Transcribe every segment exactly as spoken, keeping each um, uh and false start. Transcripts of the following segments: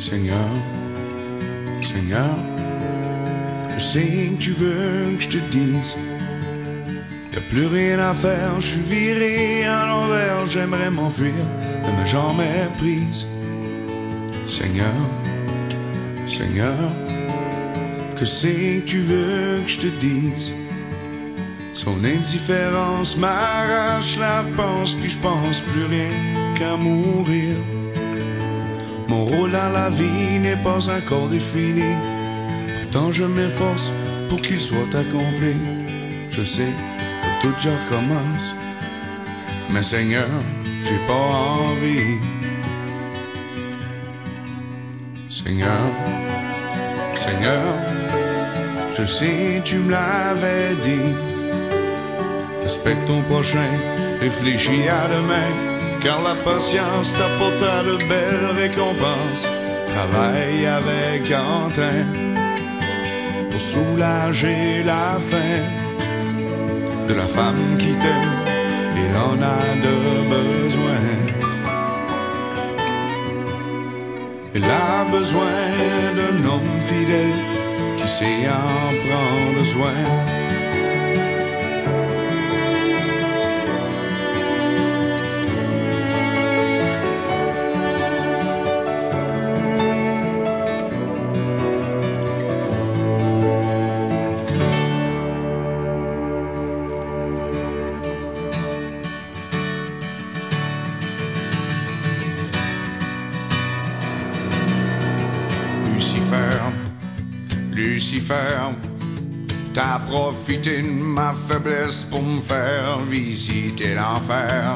Seigneur, Seigneur, que c'est que tu veux que je te dise? Y'a plus rien à faire, je suis viré à l'envers, j'aimerais m'enfuir de mes jambes prises. Seigneur, Seigneur, que c'est que tu veux que je te dise? Son indifférence m'arrache la panse, puis je pense plus rien qu'à mourir. Mon rôle dans la vie n'est pas encore défini, pourtant je m'efforce pour qu'il soit accompli. Je sais que tout déjà commence, mais Seigneur, j'ai pas envie. Seigneur, Seigneur, je sais tu me l'avais dit. Respecte ton prochain, réfléchis à demain, car la patience t'apportera de belles récompenses. Travaille avec entrain pour soulager la faim de la femme qui t'aime, il en a de besoin. Il a besoin d'un homme fidèle qui sait en prendre soin. Lucifer, t'as profité de ma faiblesse pour me faire visiter l'enfer.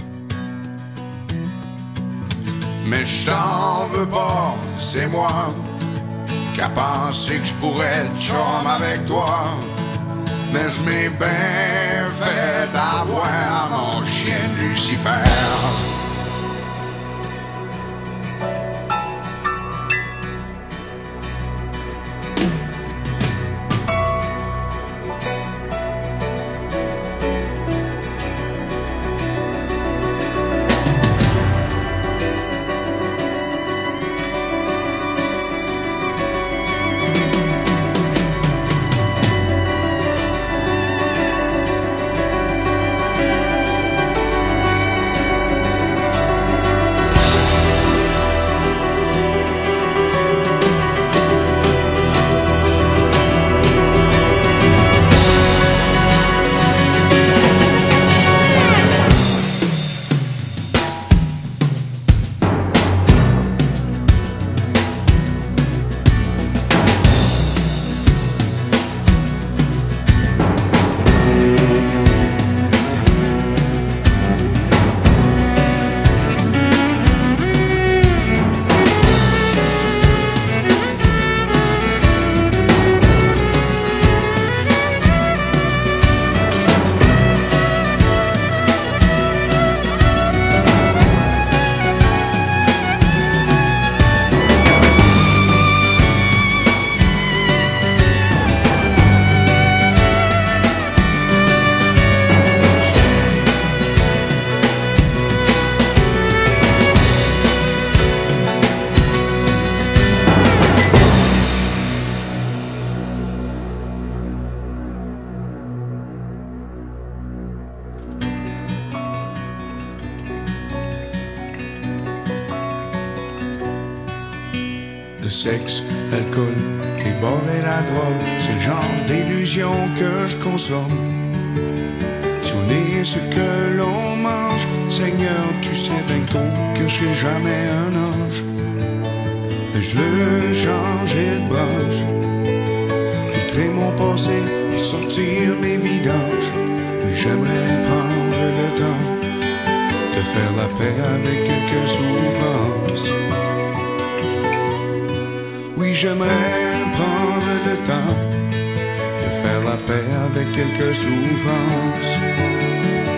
Mais je t'en veux pas, c'est moi qui a pensé que je pourrais être chum avec toi. Mais je m'ai bien fait avoir mon chien Lucifer. Le sexe, l'alcool, les bars et la drogue, c'est le genre d'illusion que je consomme. Si on est ce que l'on mange, Seigneur, tu sais bien trop que je serai jamais un ange. Mais je veux changer de branche, filtrer mon passé et sortir mes vidanges. Oui, j'aimerais prendre le temps de faire la paix avec quelques souffrances. Oui, j'aimerais prendre le temps de faire la paix avec quelques souffrances.